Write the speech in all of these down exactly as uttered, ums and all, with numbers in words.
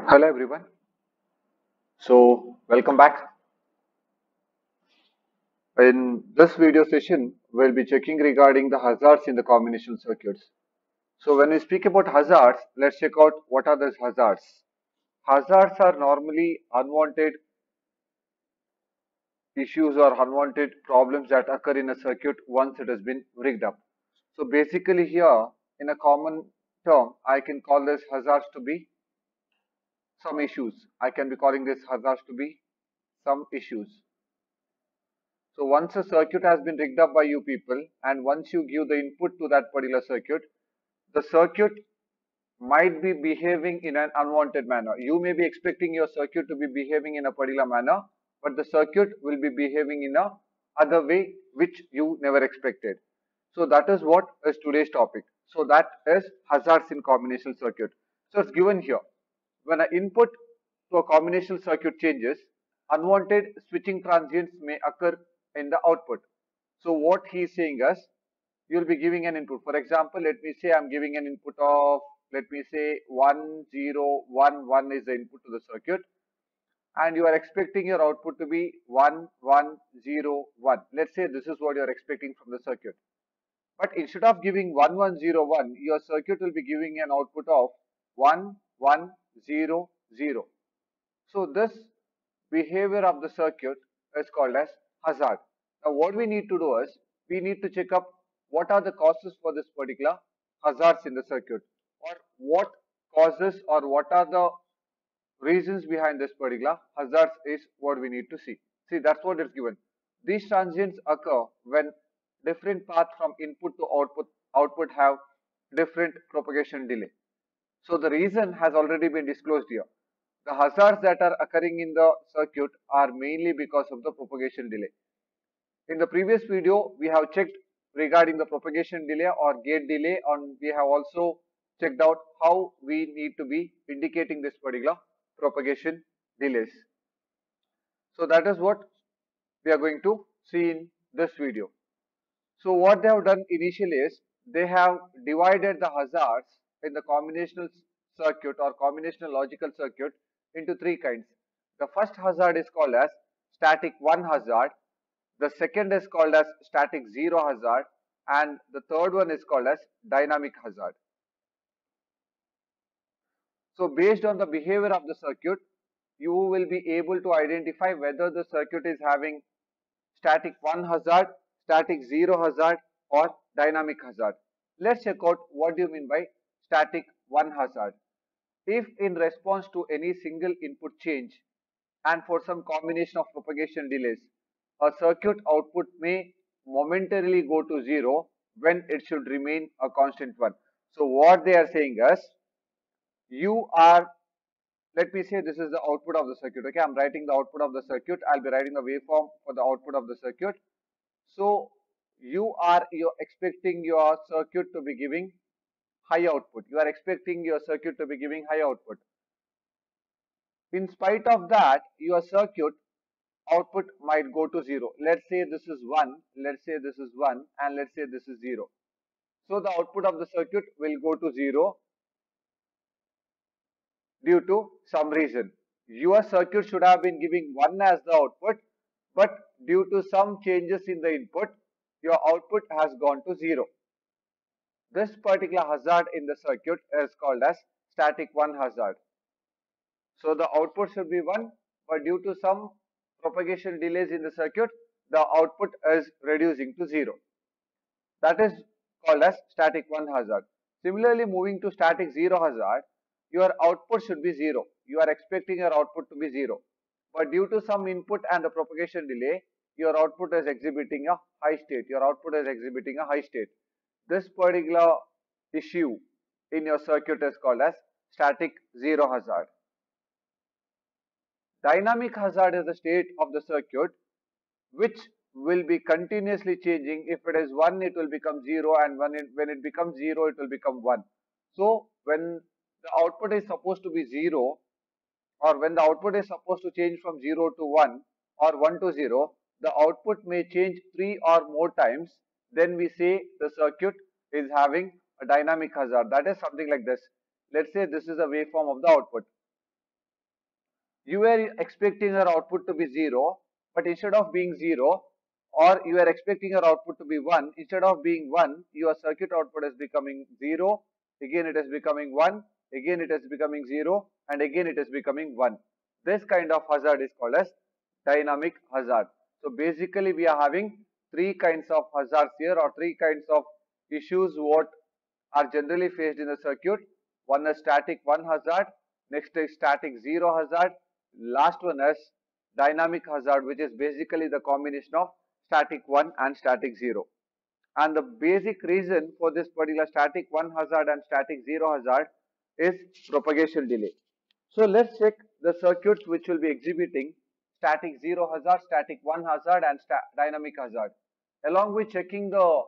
Hello everyone. So welcome back. In this video session, we'll be checking regarding the hazards in the combinational circuits. So when we speak about hazards, let's check out what are those hazards. Hazards are normally unwanted issues or unwanted problems that occur in a circuit once it has been rigged up. So basically here, in a common term, I can call this hazards to be some issues. I can be calling this hazards to be some issues. So once a circuit has been rigged up by you people and once you give the input to that particular circuit, the circuit might be behaving in an unwanted manner. You may be expecting your circuit to be behaving in a particular manner, but the circuit will be behaving in a other way which you never expected. So that is what is today's topic. So that is hazards in combinational circuit. So it's given here. When an input to a combinational circuit changes, unwanted switching transients may occur in the output. So what he is saying is, you will be giving an input. For example, let me say I am giving an input of, let me say one zero one one is the input to the circuit, and you are expecting your output to be one one zero one. Let's say this is what you are expecting from the circuit. But instead of giving one one zero one, your circuit will be giving an output of one one zero zero. So this behavior of the circuit is called as hazard. Now what we need to do is, we need to check up what are the causes for this particular hazards in the circuit, or what causes or what are the reasons behind this particular hazards is what we need to see. See, that's what is given. These transients occur when different paths from input to output output have different propagation delay. So the reason has already been disclosed here. The hazards that are occurring in the circuit are mainly because of the propagation delay. In the previous video, we have checked regarding the propagation delay or gate delay, and we have also checked out how we need to be indicating this particular propagation delays. So that is what we are going to see in this video. So what they have done initially is, they have divided the hazards in the combinational circuit or combinational logical circuit into three kinds. The first hazard is called as static one hazard, the second is called as static zero hazard, and the third one is called as dynamic hazard. So based on the behavior of the circuit, you will be able to identify whether the circuit is having static one hazard, static zero hazard, or dynamic hazard. Let's check out what do you mean by static one hazard. If in response to any single input change and for some combination of propagation delays, a circuit output may momentarily go to zero when it should remain a constant one. So what they are saying is, you are, let me say this is the output of the circuit. Okay, I'm writing the output of the circuit. I'll be writing the waveform for the output of the circuit. So you are you're expecting your circuit to be giving high output. You are expecting your circuit to be giving high output. In spite of that, your circuit output might go to zero. Let's say this is one, let's say this is one, and let's say this is zero. So the output of the circuit will go to zero due to some reason. Your circuit should have been giving one as the output, but due to some changes in the input, your output has gone to zero. This particular hazard in the circuit is called as static one hazard. So the output should be one, but due to some propagation delays in the circuit, the output is reducing to zero. That is called as static one hazard. Similarly, moving to static zero hazard, your output should be zero. You are expecting your output to be zero. But due to some input and the propagation delay, your output is exhibiting a high state. Your output is exhibiting a high state. This particular issue in your circuit is called as static zero hazard. Dynamic hazard is the state of the circuit which will be continuously changing. If it is one, it will become zero, and when it, when it becomes zero, it will become one. So when the output is supposed to be zero, or when the output is supposed to change from zero to one or one to zero, the output may change three or more times. Then we say the circuit is having a dynamic hazard. That is something like this. Let's say this is a waveform of the output. You were expecting your output to be zero, but instead of being zero, or you are expecting your output to be one, instead of being one, your circuit output is becoming zero, again it is becoming one, again it is becoming zero, and again it is becoming one. This kind of hazard is called as dynamic hazard. So basically we are having three kinds of hazards here, or three kinds of issues what are generally faced in the circuit. One is static one hazard, next is static zero hazard, last one is dynamic hazard, which is basically the combination of static one and static zero. And the basic reason for this particular static one hazard and static zero hazard is propagation delay. So let's check the circuits which will be exhibiting static zero hazard, static one hazard and dynamic hazard. Along with checking the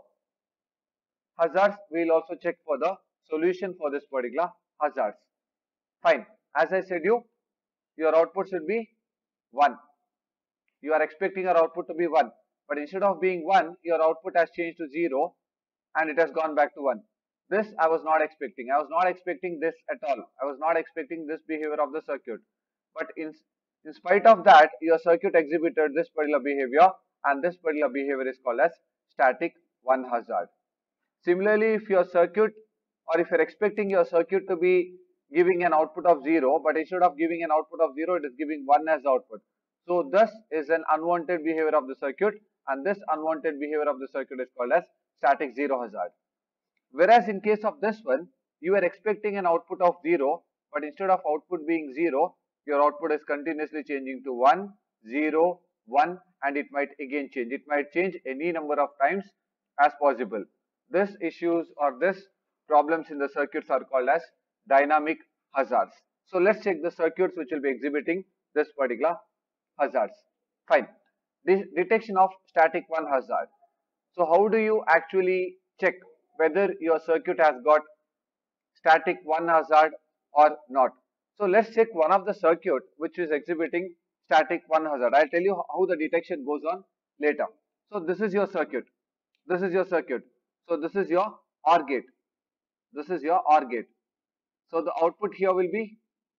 hazards, we will also check for the solution for this particular hazards. Fine. As I said you, your output should be one. You are expecting your output to be one. But instead of being one, your output has changed to zero and it has gone back to one. This I was not expecting. I was not expecting this at all. I was not expecting this behavior of the circuit. But in, in spite of that, your circuit exhibited this particular behavior, and this particular behavior is called as static one hazard. Similarly, if your circuit, or if you are expecting your circuit to be giving an output of zero, but instead of giving an output of zero, it is giving one as output. So this is an unwanted behavior of the circuit, and this unwanted behavior of the circuit is called as static zero hazard. Whereas in case of this one, you are expecting an output of zero, but instead of output being zero, your output is continuously changing to one, zero, one, and it might again change. It might change any number of times as possible. This issues or this problems in the circuits are called as dynamic hazards. So let's check the circuits which will be exhibiting this particular hazards. Fine. This detection of static one hazard. So how do you actually check whether your circuit has got static one hazard or not? So let's check one of the circuit which is exhibiting static one hazard. I'll tell you how the detection goes on later. So this is your circuit. This is your circuit. So this is your OR gate. This is your OR gate. So the output here will be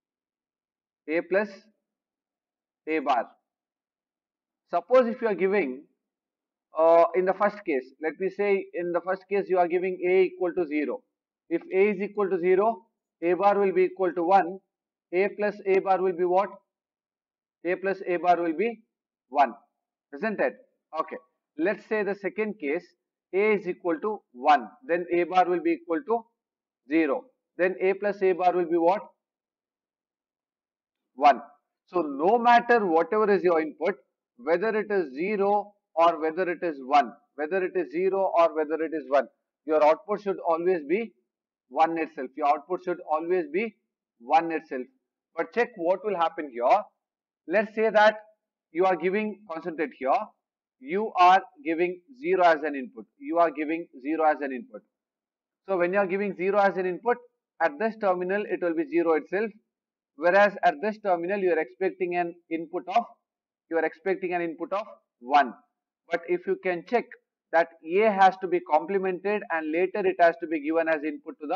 A plus A bar. Suppose if you are giving uh, in the first case, let me say in the first case you are giving A equal to zero. If A is equal to zero, A bar will be equal to one. A plus A bar will be what? A plus A bar will be one. Isn't it? Okay. Let's say the second case, A is equal to one. Then A bar will be equal to zero. Then A plus A bar will be what? one. So no matter whatever is your input, whether it is zero or whether it is one, whether it is zero or whether it is one, your output should always be one itself. Your output should always be one itself. But check what will happen here. Let's say that you are giving, concentrate here, you are giving zero as an input. You are giving zero as an input. So when you are giving zero as an input, at this terminal it will be zero itself. Whereas at this terminal you are expecting an input of, you are expecting an input of one. But if you can check that A has to be complemented and later it has to be given as input to the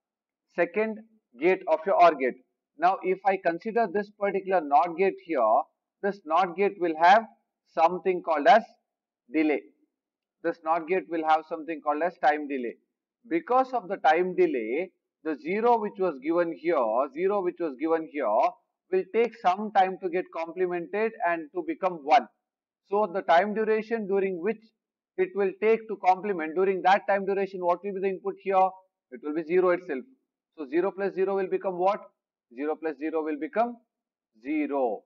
second gate of your OR gate. Now if I consider this particular NOT gate here, this NOT gate will have something called as delay. This NOT gate will have something called as time delay. Because of the time delay, the zero which was given here, zero which was given here will take some time to get complemented and to become one. So the time duration during which it will take to complement, during that time duration, what will be the input here? It will be zero itself. So zero plus zero will become what? zero plus zero will become zero.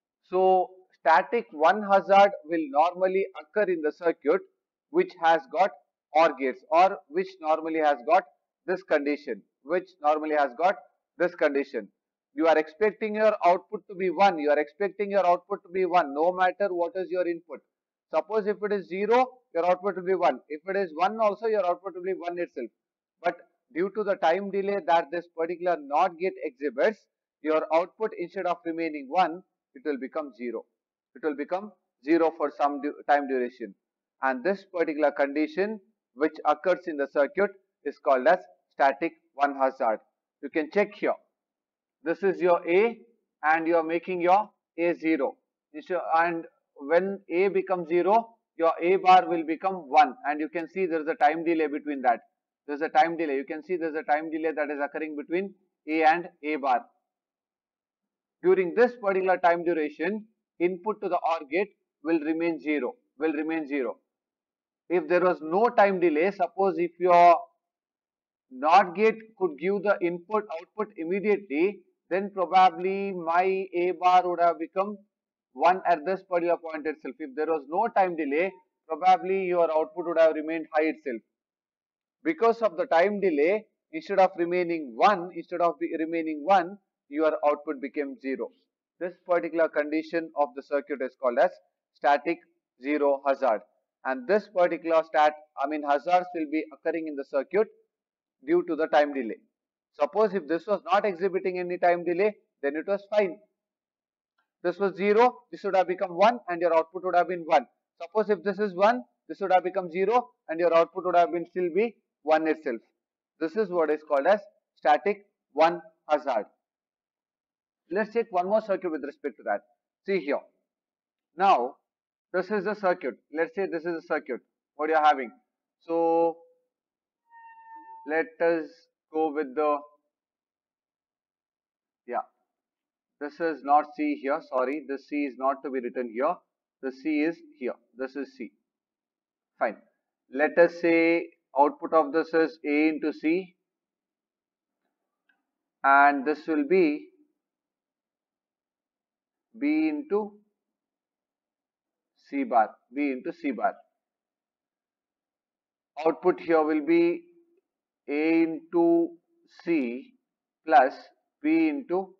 So static one hazard will normally occur in the circuit which has got OR gates, or which normally has got this condition, which normally has got this condition. You are expecting your output to be one, you are expecting your output to be one no matter what is your input. Suppose if it is zero, your output will be one. If it is one also, your output will be one itself. But due to the time delay that this particular NOT gate exhibits, your output instead of remaining one, it will become zero. It will become zero for some du time duration. And this particular condition which occurs in the circuit is called as static one hazard. You can check here. This is your A and you are making your A zero. And when A becomes zero, your A bar will become one, and you can see there is a time delay between that. There is a time delay. You can see there is a time delay that is occurring between A and A bar. During this particular time duration, input to the OR gate will remain zero, will remain zero. If there was no time delay, suppose if your NOT gate could give the input output immediately, then probably my A bar would have become one at this particular point itself. If there was no time delay, probably your output would have remained high itself. Because of the time delay, instead of remaining one, instead of remaining one, your output became zero. This particular condition of the circuit is called as static zero hazard. And this particular stat, I mean hazards will be occurring in the circuit due to the time delay. Suppose if this was not exhibiting any time delay, then it was fine. This was zero, this would have become one and your output would have been one. Suppose if this is one, this would have become zero and your output would have been still be one itself. This is what is called as static one hazard. Let's take one more circuit with respect to that. See here. Now, this is the circuit. Let's say this is a circuit. What you are having. So, let us go with the, yeah, this is not C here, sorry, this C is not to be written here, the C is here, this is C, fine. Let us say output of this is A into C and this will be B into C bar, B into C bar. Output here will be A into C plus B into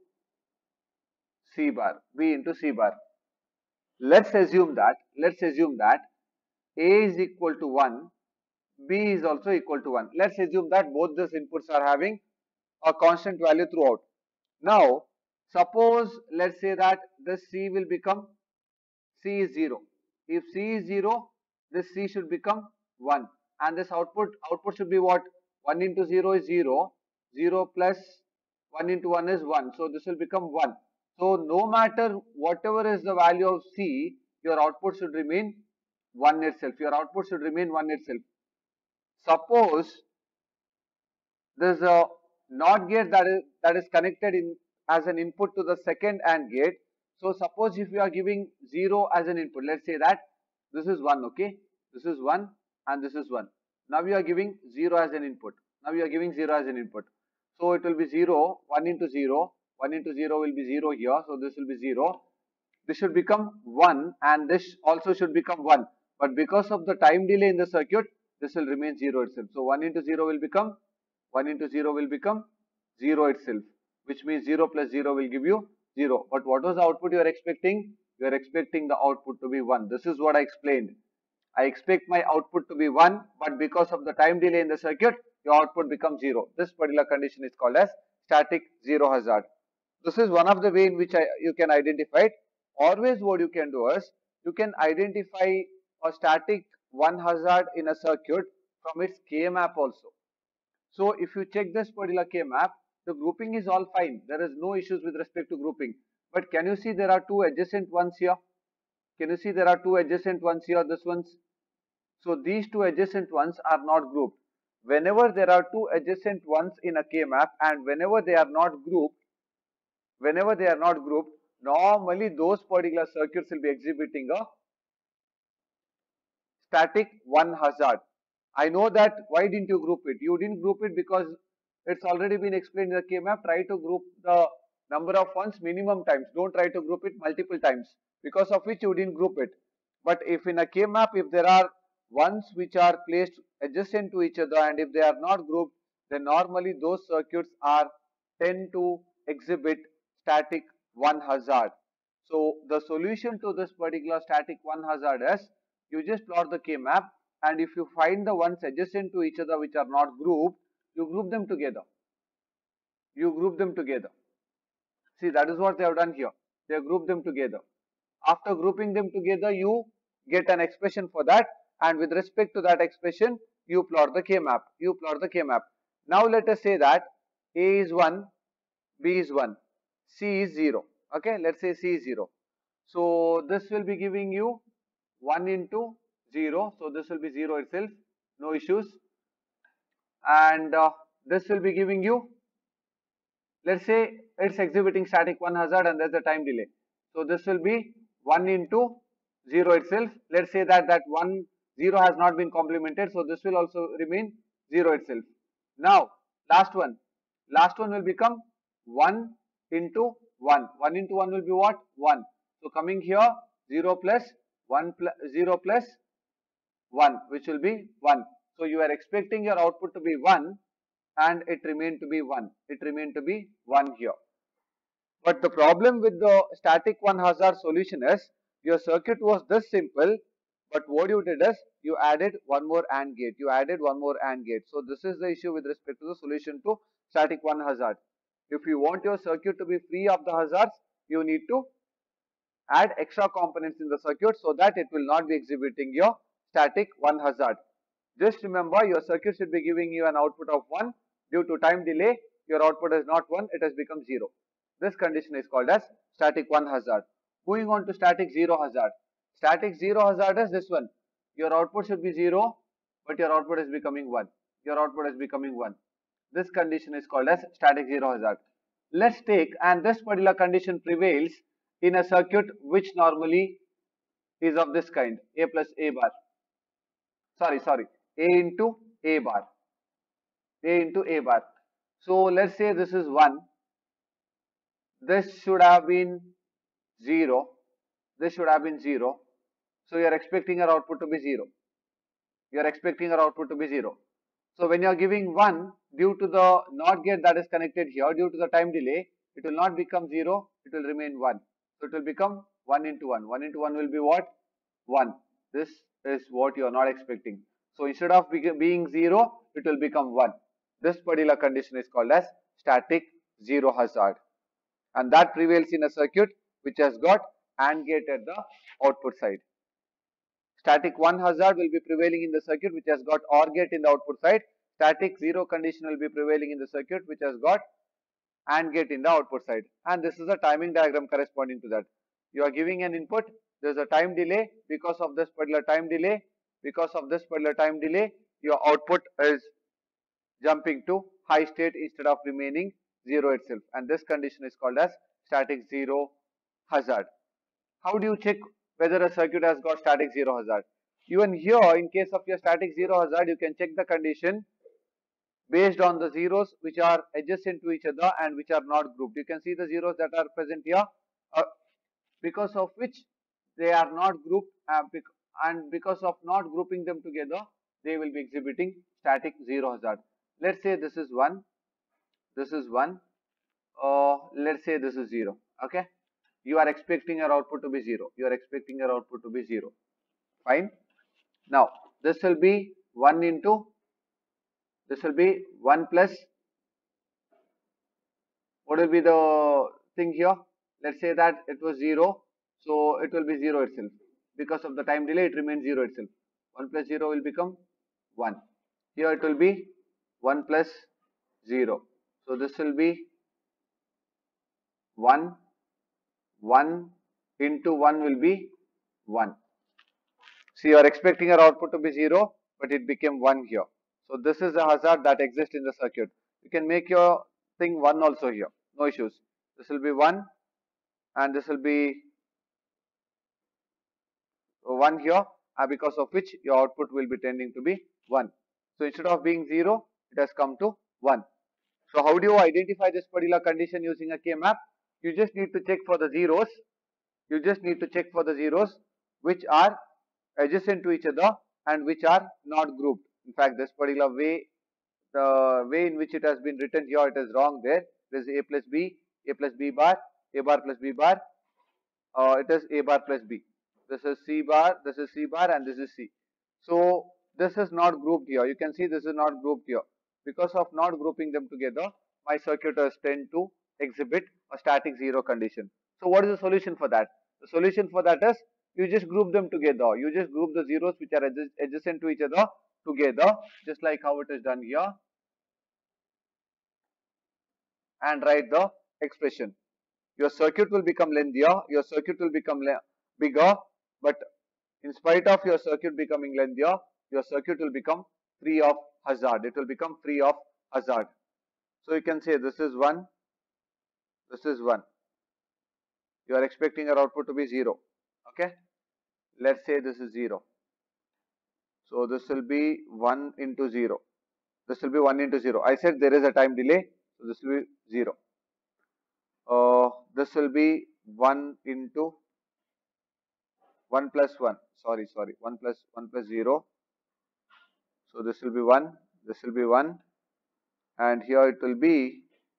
C bar, B into C bar. Let's assume that, let's assume that A is equal to one, B is also equal to one. Let's assume that both these inputs are having a constant value throughout. Now, suppose let's say that this C will become, C is zero. If C is zero, this C should become one. And this output, output should be what? one into zero is zero, zero plus one into one is one. So, this will become one. So, no matter whatever is the value of C, your output should remain one itself. Your output should remain one itself. Suppose there is a NOT gate that is, that is connected in as an input to the second AND gate. So, suppose if you are giving zero as an input, let's say that this is one, okay, this is one and this is one. Now, you are giving zero as an input. Now, you are giving zero as an input. So, it will be zero, one into zero, one into zero will be zero here. So, this will be zero. This should become one and this also should become one. But because of the time delay in the circuit, this will remain zero itself. So, one into zero will become, one into zero will become zero itself, which means zero plus zero will give you zero. But what was the output you are expecting? You are expecting the output to be one. This is what I explained. I expect my output to be one, but because of the time delay in the circuit, your output becomes zero. This particular condition is called as static zero hazard. This is one of the way in which I, you can identify it. Always what you can do is, you can identify a static one hazard in a circuit from its K map also. So, if you check this particular K map, the grouping is all fine. There is no issues with respect to grouping. But can you see there are two adjacent ones here? Can you see there are two adjacent ones here, this ones? So, these two adjacent ones are not grouped. Whenever there are two adjacent ones in a K map and whenever they are not grouped, whenever they are not grouped, normally those particular circuits will be exhibiting a static one hazard. I know that why didn't you group it? You didn't group it because it's already been explained in the K map. Try to group the number of ones minimum times. Don't try to group it multiple times, because of which you didn't group it. But if in a K map, if there are ones which are placed adjacent to each other and if they are not grouped, then normally those circuits are tend to exhibit static one hazard. So, the solution to this particular static one hazard is, you just plot the K map and if you find the ones adjacent to each other which are not grouped, you group them together. You group them together. See, that is what they have done here. They have grouped them together. After grouping them together, you get an expression for that, and with respect to that expression, you plot the K map. You plot the K map. Now, let us say that A is one, B is one, C is zero. Okay, let's say C is zero. So this will be giving you one into zero. So this will be zero itself, no issues. And uh, this will be giving you, let's say it's exhibiting static one hazard and there's a time delay. So this will be one into zero itself. Let's say that that one zero has not been complemented. So this will also remain zero itself. Now last one, last one will become one into one. one into one will be what? one. So coming here zero plus one plus zero plus one, which will be one. So you are expecting your output to be one and it remained to be one. It remained to be one here. But the problem with the static one hazard solution is your circuit was this simple, but what you did is you added one more AND gate. You added one more AND gate. So this is the issue with respect to the solution to static one hazard. If you want your circuit to be free of the hazards, you need to add extra components in the circuit so that it will not be exhibiting your static one hazard. Just remember, your circuit should be giving you an output of one. Due to time delay, your output is not one, it has become zero. This condition is called as static one hazard. Moving on to static zero hazard. Static zero hazard is this one. Your output should be zero, but your output is becoming one. Your output is becoming one. This condition is called as static zero hazard. Let's take, and this particular condition prevails in a circuit which normally is of this kind, A plus A bar. Sorry, sorry, A into A bar. A into A bar. So let's say this is one. This should have been zero. This should have been zero. So you are expecting your output to be zero. You are expecting your output to be zero. So when you are giving one, due to the NOT gate that is connected here, due to the time delay, it will not become zero. It will remain one. So it will become one into one. one into one will be what? one. This is what you are not expecting. So instead of being zero, it will become one. This particular condition is called as static zero hazard. And that prevails in a circuit which has got AND gate at the output side. Static one hazard will be prevailing in the circuit which has got OR gate in the output side. Static zero condition will be prevailing in the circuit which has got AND gate in the output side. And this is a timing diagram corresponding to that. You are giving an input, there is a time delay. Because of this particular time delay, because of this particular time delay, your output is jumping to high state instead of remaining zero itself. And this condition is called as static zero hazard. How do you check whether a circuit has got static zero hazard? Even here, in case of your static zero hazard, you can check the condition based on the zeros which are adjacent to each other and which are not grouped. You can see the zeros that are present here, uh, because of which they are not grouped, uh, bec and because of not grouping them together, they will be exhibiting static zero hazard. Let's say this is one, this is one, uh, let's say this is zero. Okay, you are expecting your output to be zero. You are expecting your output to be zero. Fine. Now this will be one into, this will be one plus, what will be the thing here? Let's say that it was zero, so it will be zero itself. Because of the time delay, it remains zero itself. one plus zero will become one. Here it will be one plus zero. So this will be one, one into one will be one. So you are expecting your output to be zero, but it became one here. So this is the hazard that exists in the circuit. You can make your thing one also here, no issues. This will be one and this will be one here, uh, because of which your output will be tending to be one. So instead of being zero, it has come to one. So how do you identify this particular condition using a K-map? You just need to check for the zeros. You just need to check for the zeros which are adjacent to each other and which are not grouped. In fact, this particular way, the way in which it has been written here, it is wrong there. It is A plus B, A plus B bar, A bar plus B bar. Uh, it is A bar plus B. This is C bar, this is C bar, and this is C. So this is not grouped here. You can see this is not grouped here. Because of not grouping them together, my circuitous tend to exhibit a static zero condition. So what is the solution for that? The solution for that is you just group them together. You just group the zeros which are adjacent to each other together, just like how it is done here, and write the expression. your circuit will become lengthier, your circuit will become bigger, but in spite of your circuit becoming lengthier, your circuit will become free of hazard. It will become free of hazard. So you can say this is one, this is one. You are expecting your output to be zero. Okay. Let's say this is zero. So this will be one into zero. This will be one into zero. I said there is a time delay. So this will be zero. Uh, this will be one into one plus one. Sorry, sorry. one plus one plus zero. So this will be one. This will be one. And here it will be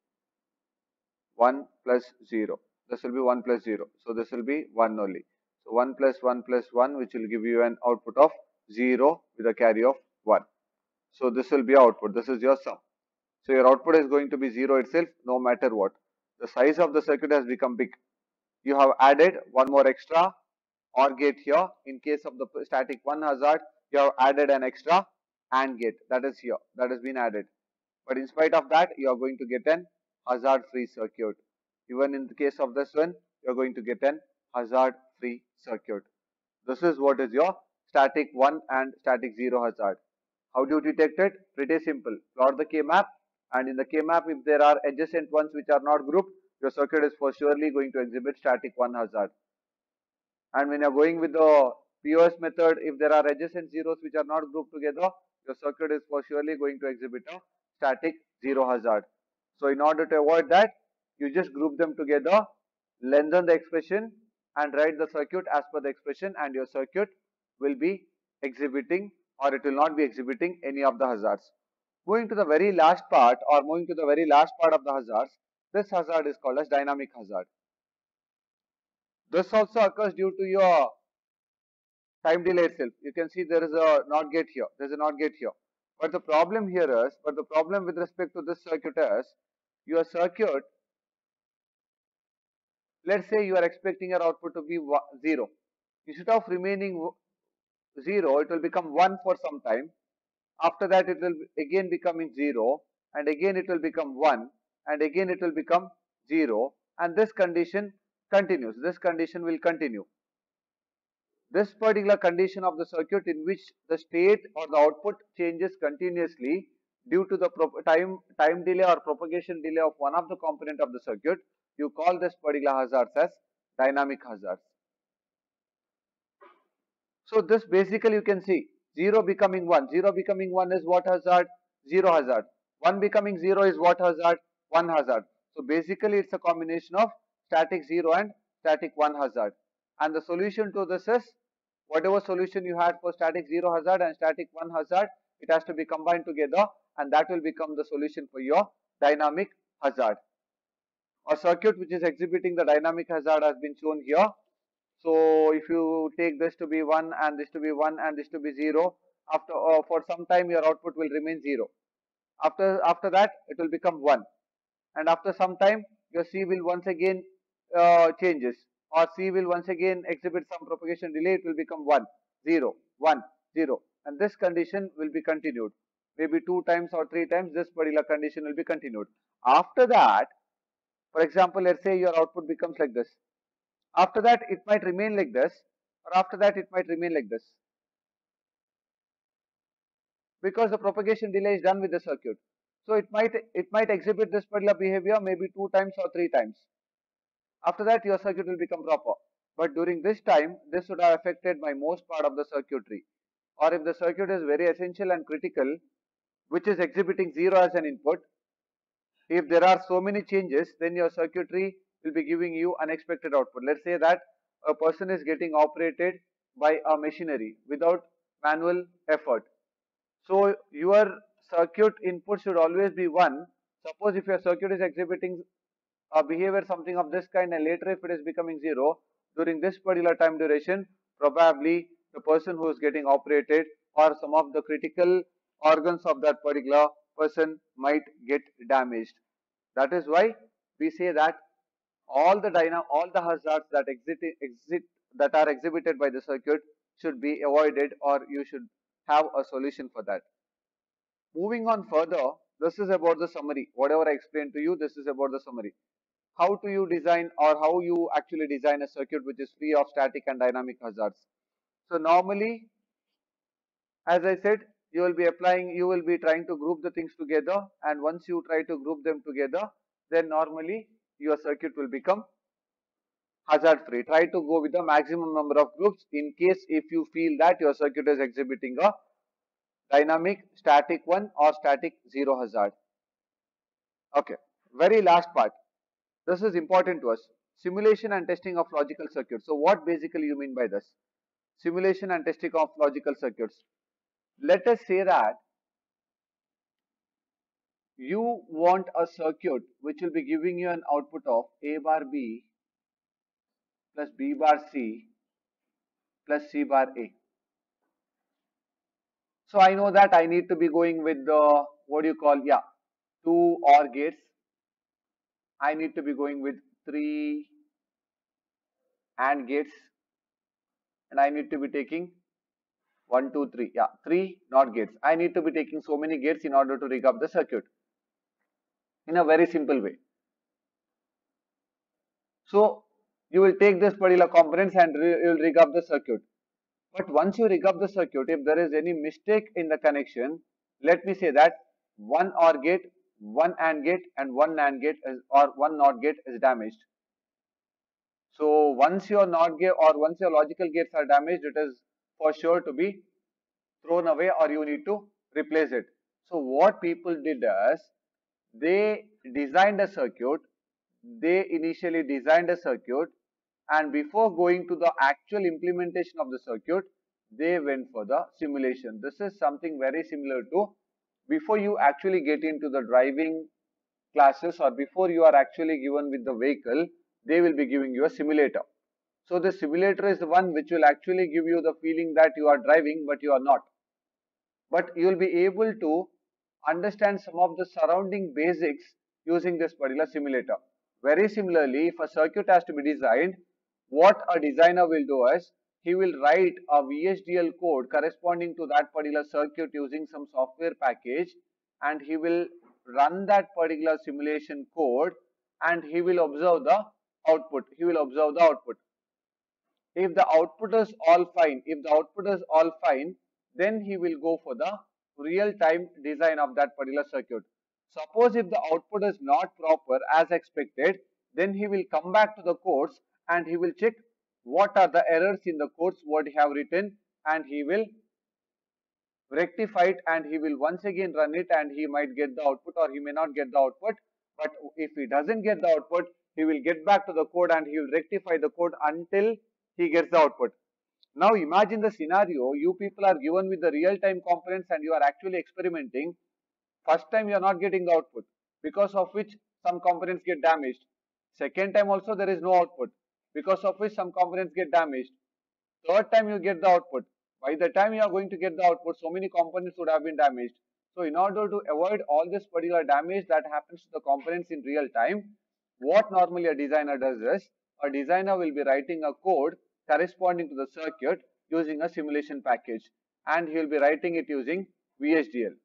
one plus zero. This will be one plus zero. So this will be one only. So one plus one plus one, which will give you an output of zero with a carry of one. So this will be output. This is your sum. So your output is going to be zero itself, no matter what. The size of the circuit has become big. You have added one more extra OR gate here. In case of the static one hazard, you have added an extra AND gate. That is here. That has been added. But in spite of that, you are going to get an hazard-free circuit. Even in the case of this one, you are going to get an hazard-free circuit. This is what is your static one and static zero hazard. How do you detect it? Pretty simple. Plot the K-map, and in the K-map, if there are adjacent ones which are not grouped, your circuit is for surely going to exhibit static one hazard. And when you are going with the P O S method, if there are adjacent zeros which are not grouped together, your circuit is for surely going to exhibit a static zero hazard. So in order to avoid that, you just group them together, lengthen the expression and write the circuit as per the expression, and your circuit will be exhibiting, or it will not be exhibiting, any of the hazards. Moving to the very last part, or moving to the very last part of the hazards, this hazard is called as dynamic hazard. This also occurs due to your time delay itself. You can see there is a NOT gate here. There is a NOT gate here. But the problem here is, but the problem with respect to this circuit is, your circuit, let's say you are expecting your output to be zero. Instead of remaining zero, it will become one for some time. After that, it will again becoming zero, and again it will become one, and again it will become zero, and this condition continues. This condition will continue. This particular condition of the circuit, in which the state or the output changes continuously due to the time time delay or propagation delay of one of the component of the circuit, you call this particular hazards as dynamic hazards. So this basically you can see zero becoming one. zero becoming one is what hazard? zero hazard. one becoming zero is what hazard? one hazard. So basically it's a combination of static zero and static one hazard. And the solution to this is, whatever solution you had for static zero hazard and static one hazard, it has to be combined together, and that will become the solution for your dynamic hazard. A circuit which is exhibiting the dynamic hazard has been shown here. So if you take this to be one and this to be one and this to be zero, after uh, for some time your output will remain zero. After after that it will become one, and after some time your C will once again uh, changes, or C will once again exhibit some propagation delay. It will become one, zero, one, zero, and this condition will be continued. Maybe two times or three times this particular condition will be continued. After that, for example, let's say your output becomes like this. After that, it might remain like this, or after that, it might remain like this, because the propagation delay is done with the circuit. So it might it might exhibit this particular behavior maybe two times or three times. After that, your circuit will become proper. But during this time, this would have affected my most part of the circuitry. Or if the circuit is very essential and critical, which is exhibiting zero as an input, if there are so many changes, then your circuitry will be giving you unexpected output. Let's say that a person is getting operated by a machinery without manual effort. So your circuit input should always be one. Suppose if your circuit is exhibiting a behavior something of this kind, and later if it is becoming zero, during this particular time duration, probably the person who is getting operated or some of the critical organs of that particular person might get damaged. That is why we say that all the dynam all the hazards that exit, exit that are exhibited by the circuit should be avoided, or you should have a solution for that. Moving on further, this is about the summary. Whatever I explained to you, this is about the summary. how do you design or how you actually design a circuit which is free of static and dynamic hazards. So normally, as I said, you will be applying, you will be trying to group the things together, and once you try to group them together, then normally your circuit will become hazard free. Try to go with the maximum number of groups in case if you feel that your circuit is exhibiting a dynamic, static one or static zero hazard. Okay, very last part. This is important to us. Simulation and testing of logical circuits. So what basically you mean by this? Simulation and testing of logical circuits. Let us say that you want a circuit which will be giving you an output of A bar B plus B bar C plus C bar A. So I know that I need to be going with the, what do you call, yeah, two OR gates. I need to be going with three AND gates, and I need to be taking one, two, three, yeah, three NOT gates. I need to be taking so many gates in order to rig up the circuit in a very simple way. So you will take this particular components and you will rig up the circuit. But once you rig up the circuit, if there is any mistake in the connection, let me say that one OR gate, one AND gate and one NAND gate is, or one NOT gate is damaged. So once your NOT gate or once your logical gates are damaged, it is for sure to be thrown away or you need to replace it. So what people did is, they designed a circuit, they initially designed a circuit, and before going to the actual implementation of the circuit, they went for the simulation. This is something very similar to before you actually get into the driving classes or before you are actually given with the vehicle, they will be giving you a simulator. So the simulator is the one which will actually give you the feeling that you are driving but you are not. But you will be able to understand some of the surrounding basics using this particular simulator. Very similarly, if a circuit has to be designed, what a designer will do is, he will write a V H D L code corresponding to that particular circuit using some software package, and he will run that particular simulation code and he will observe the output. He will observe the output. If the output is all fine, if the output is all fine, then he will go for the real-time design of that particular circuit. Suppose if the output is not proper as expected, then he will come back to the codes and he will check what are the errors in the codes what he have written, and he will rectify it and he will once again run it, and he might get the output or he may not get the output. But if he doesn't get the output, he will get back to the code and he will rectify the code until he gets the output. Now imagine the scenario, you people are given with the real-time components and you are actually experimenting. First time you are not getting the output, because of which some components get damaged. Second time also there is no output, because of which some components get damaged. Third time you get the output. By the time you are going to get the output, so many components would have been damaged. So in order to avoid all this particular damage that happens to the components in real time, what normally a designer does is, a designer will be writing a code corresponding to the circuit using a simulation package, and he will be writing it using V H D L.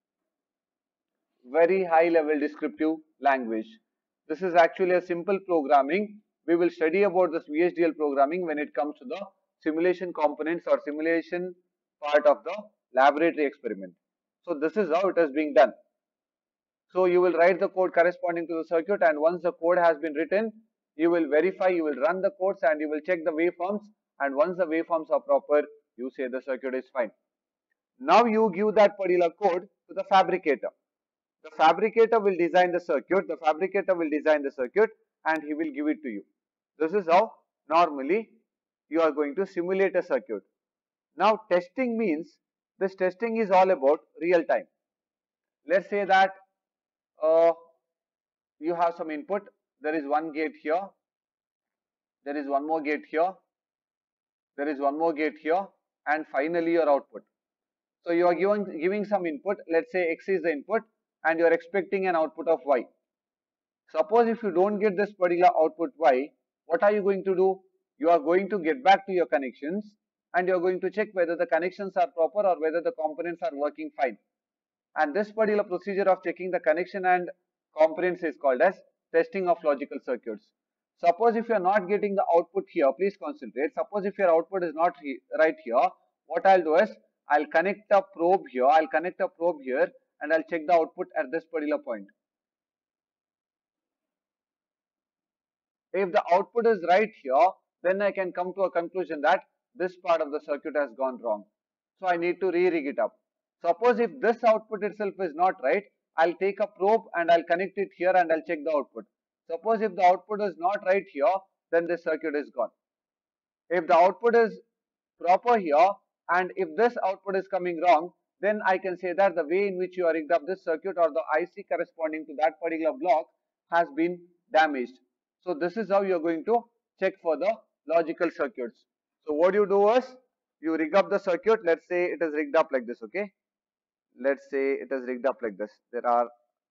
Very high level descriptive language. This is actually a simple programming. We will study about this V H D L programming when it comes to the simulation components or simulation part of the laboratory experiment. So this is how it is being done. So you will write the code corresponding to the circuit, and once the code has been written, you will verify, you will run the codes and you will check the waveforms, and once the waveforms are proper, you say the circuit is fine. Now you give that particular code to the fabricator. The fabricator will design the circuit, the fabricator will design the circuit and he will give it to you. This is how normally you are going to simulate a circuit. Now testing means, this testing is all about real time. Let's say that uh, you have some input, there is one gate here, there is one more gate here, there is one more gate here, and finally your output. So you are giving, giving some input, let's say X is the input, and you are expecting an output of Y. Suppose if you don't get this particular output Y, what are you going to do? You are going to get back to your connections and you are going to check whether the connections are proper or whether the components are working fine. And this particular procedure of checking the connection and components is called as testing of logical circuits. Suppose if you are not getting the output here, please concentrate. Suppose if your output is not he right here, what I'll do is I'll connect a probe here, I'll connect a probe here, and I'll check the output at this particular point. If the output is right here, then I can come to a conclusion that this part of the circuit has gone wrong. So I need to re-rig it up. Suppose if this output itself is not right, I'll take a probe and I'll connect it here and I'll check the output. Suppose if the output is not right here, then this circuit is gone. If the output is proper here and if this output is coming wrong, then I can say that the way in which you are rigged up this circuit or the I C corresponding to that particular block has been damaged. So this is how you are going to check for the logical circuits. So what you do is you rig up the circuit. Let's say it is rigged up like this, okay? Let's say it is rigged up like this. There are,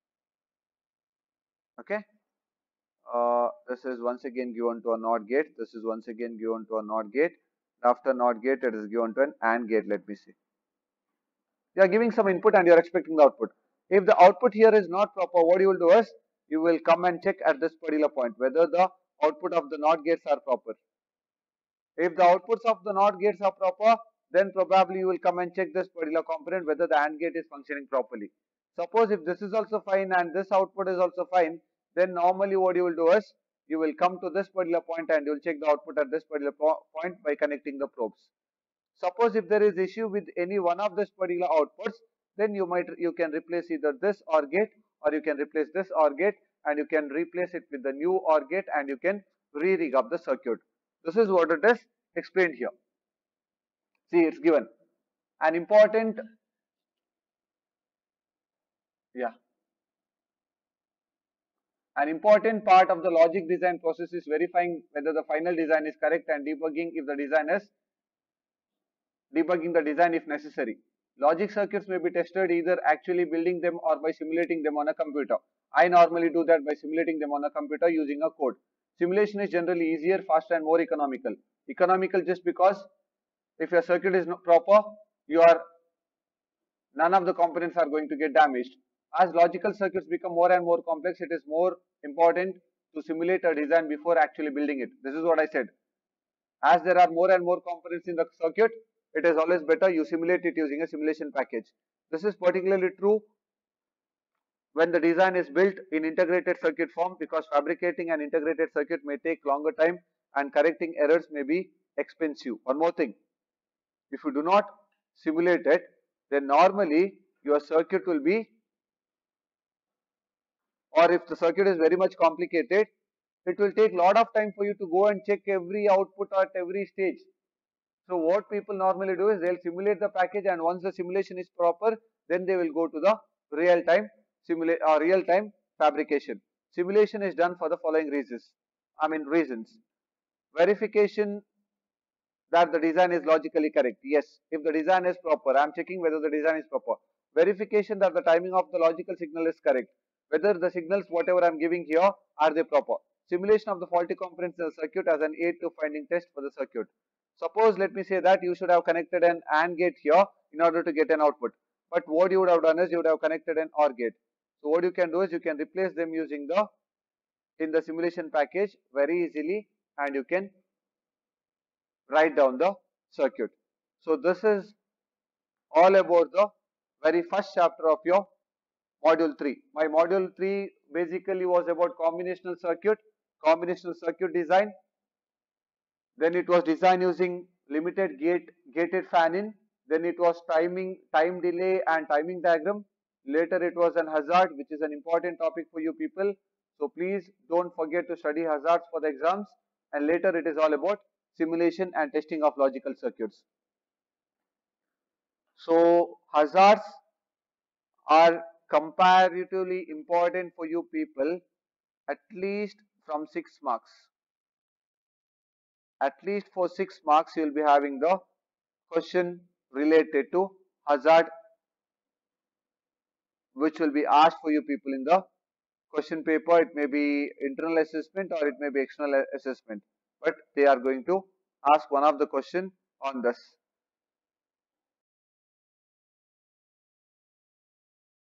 okay? Uh, this is once again given to a NOT gate. This is once again given to a NOT gate. After NOT gate, it is given to an AND gate. Let me see. You are giving some input and you are expecting the output. If the output here is not proper, what you will do is you will come and check at this particular point whether the output of the NOT gates are proper. If the outputs of the NOT gates are proper, then probably you will come and check this particular component whether the AND gate is functioning properly. Suppose if this is also fine and this output is also fine, then normally what you will do is you will come to this particular point and you will check the output at this particular point by connecting the probes. Suppose if there is issue with any one of this particular outputs, then you might you can replace either this OR gate or you can replace this OR gate and you can replace it with the new OR gate and you can re-rig up the circuit. This is what it is explained here. See, it's given. An important, yeah, an important part of the logic design process is verifying whether the final design is correct and debugging if the design is debugging the design if necessary. Logic circuits may be tested either actually building them or by simulating them on a computer. I normally do that by simulating them on a computer using a code. Simulation is generally easier, faster and more economical. Economical just because if your circuit is not proper, you are none of the components are going to get damaged. As logical circuits become more and more complex, it is more important to simulate a design before actually building it. This is what I said. As there are more and more components in the circuit, it is always better you simulate it using a simulation package. This is particularly true when the design is built in integrated circuit form because fabricating an integrated circuit may take longer time and correcting errors may be expensive. One more thing, if you do not simulate it, then normally your circuit will be, or if the circuit is very much complicated, it will take a lot of time for you to go and check every output at every stage. So what people normally do is they'll simulate the package and once the simulation is proper, then they will go to the real time simulate or real time fabrication. Simulation is done for the following reasons. I mean reasons. Verification that the design is logically correct. Yes, if the design is proper, I am checking whether the design is proper. Verification that the timing of the logical signal is correct. Whether the signals whatever I am giving here are they proper. Simulation of the faulty components in the circuit as an aid to finding test for the circuit. Suppose let me say that you should have connected an AND gate here in order to get an output. But what you would have done is you would have connected an OR gate. So what you can do is you can replace them using the in the simulation package very easily and you can write down the circuit. So this is all about the very first chapter of your module three. My module three basically was about combinational circuit, combinational circuit design. Then it was design using limited gate gated fan-in. Then it was timing, time delay and timing diagram. Later it was an hazard, which is an important topic for you people. So please don't forget to study hazards for the exams. And later it is all about simulation and testing of logical circuits. So hazards are comparatively important for you people, at least from six marks. At least for six marks you will be having the question related to hazard, which will be asked for you people in the question paper. It may be internal assessment or it may be external assessment, but they are going to ask one of the question on this.